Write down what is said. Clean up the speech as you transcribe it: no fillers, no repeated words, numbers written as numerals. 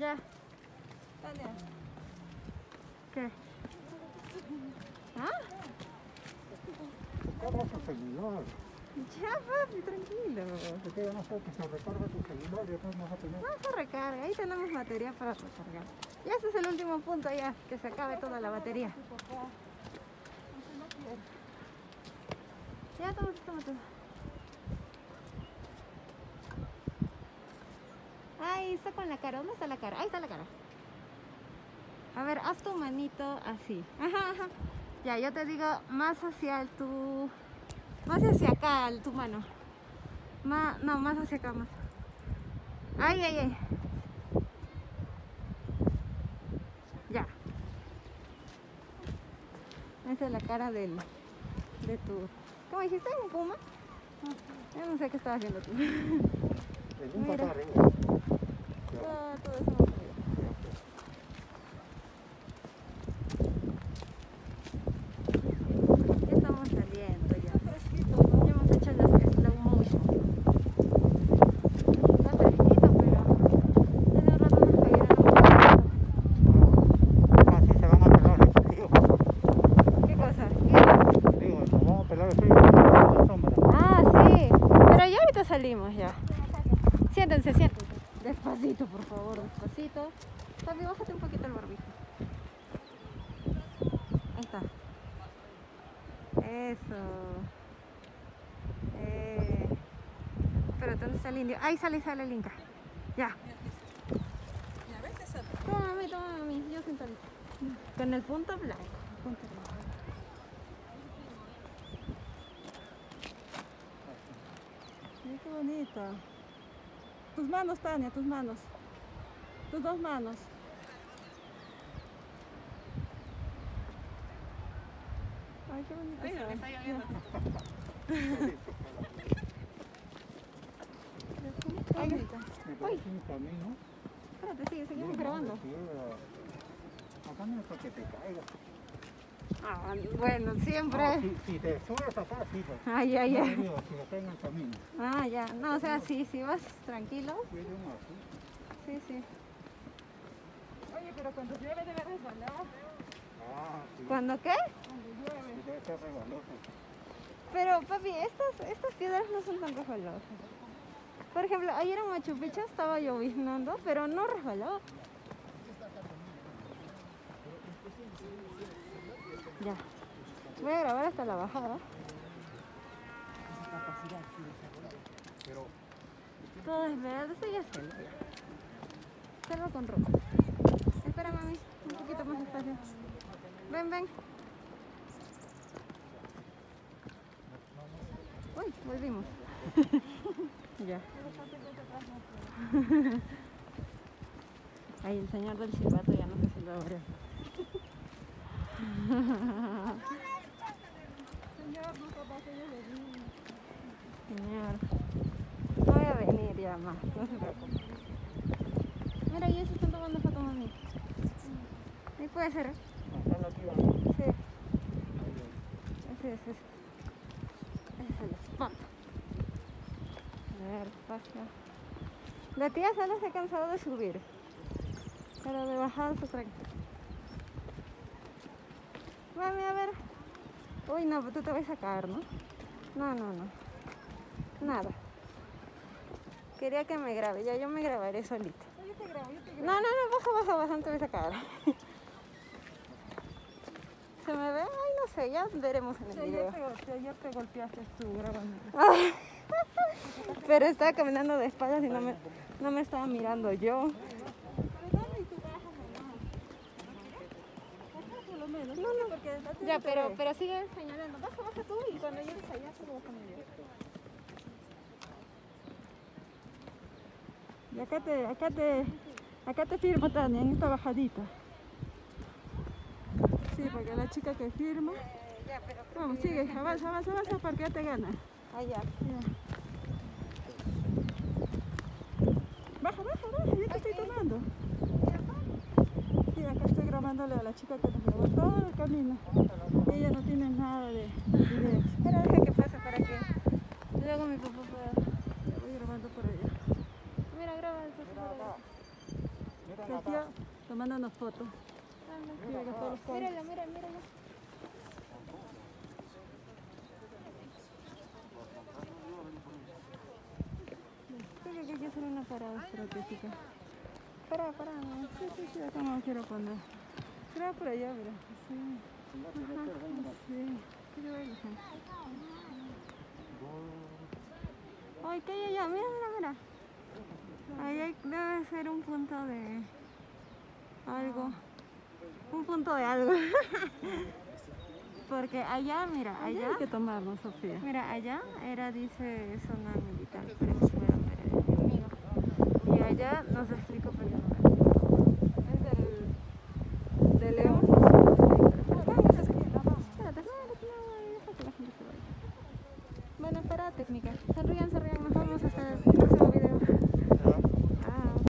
Ya. Dale. ¿Qué? ¿Ah? Recarga tu celular. Ya, papi, tranquilo. Porque ya no sé que se recarga tu celular y después no vas a tener. No se recarga, ahí tenemos batería para recargar. Y este es el último punto ya, que se acabe toda la batería. Ya, toma todo. Ahí está con la cara, ¿dónde está la cara? Ahí está la cara. A ver, haz tu manito así. Ajá. Ya, yo te digo más hacia tu... Más hacia acá, tu mano. No, más hacia acá, más. Ay. Ya. Esa es la cara de tu... ¿Cómo dijiste? ¿Un puma? Yo no sé qué estaba haciendo tú. El puma está arriba. Todo eso no se ve. Ya estamos saliendo ya. Ya hemos hecho las slow motion. Está fresquito, pero hace un rato nos cayeron un Así se van a pelar el frío. ¿Qué cosa? Digo, nos vamos a pelar el frío con la sombra. Ah, sí. Pero ya ahorita salimos ya. Siéntense. Despacito, por favor, despacito. Papi, bájate un poquito el barbijo. Ahí está. Eso. Espérate, ¿dónde está el indio? Ahí sale el inca. Ya. Toma, mami. Yo sentadita. Con el punto blanco. Ay, qué bonito. Tus manos, Tania, tus manos. Tus dos manos. Ay, qué bonito. Ay, no, me está lloviendo. Ay, Me parece un camino. espérate, seguimos grabando. Acá no es para que te caigas. Ah, bueno, siempre. No, si te subes acá, sí. Pues. Ay. No digo, si lo tengo en el camino. Ah, ya. No, o sea, si vas tranquilo. Tiene uno así. Sí. Oye, pero cuando llueve debe resbalar. Ah, sí. ¿Cuándo qué? Cuando llueve. Sí, debe ser resbaloso. Pero, papi, estas piedras no son tan resbalosas. Por ejemplo, ayer en Machu Picchu estaba lloviznando, pero no resbaló. Ya. Voy a grabar hasta la bajada. Pero Todo es verde, esto ya es selva. Selva con ropa. Espera, mami, un poquito más despacio. Ven. Uy, volvimos. Ya. Ay, el señor del silbato ya no sé si lo abre. Señor, no capaz que yo le di. Señor, no voy a venir ya más, no se preocupe. Mira, ellos están tomando fotos, mami. Ahí puede ser, ¿eh? acá aquí va. Sí. Ese es el spot. A ver, pasa. La tía solo se ha cansado de subir, pero de bajada se tranquila. Mami, a ver. Uy, no, pero tú te vas a caer, ¿no? No. Nada. Quería que me grabe, ya yo me grabaré solita. Yo te grabo. No, baja, no te vas a caer. ¿Se me ve? Ay, no sé, ya veremos en el video. Ayer te golpeaste tú grabando. Pero estaba caminando de espaldas y no me estaba mirando yo. No. Ya, pero sigue señalando. Baja tú y cuando llegues allá se lo bajan yo. Y acá te firmo, Tania, en esta bajadita. Sí, porque la chica que firma. Ya, pero Vamos, sigue, avanza, porque ya te gana. allá. Baja, yo te estoy tomando. Sí, acá estoy grabándole a la chica que nos grabó todo el camino. Ella no tiene nada de video. Pero deja que pase para que luego mi papá pueda. Ya voy grabando por allá. Mira, graba eso. Mira Que el tío tomándonos fotos. Mira que todos los carros. Míralo, míralo, míralo. Creo que hay que hacer una parada estratégica. Para, no. Sí, acá no quiero poner. Será por allá, mira. Sí. Ajá, sí. Quiero ver la gente. Ay, ¿qué hay allá? Mira. Ahí debe ser un punto de algo. Un punto de algo. Porque allá, mira, allá. Hay que tomarnos, Sofía. Mira, allá era, dice, zona militar, pero eso fueron enemigo. Y allá nos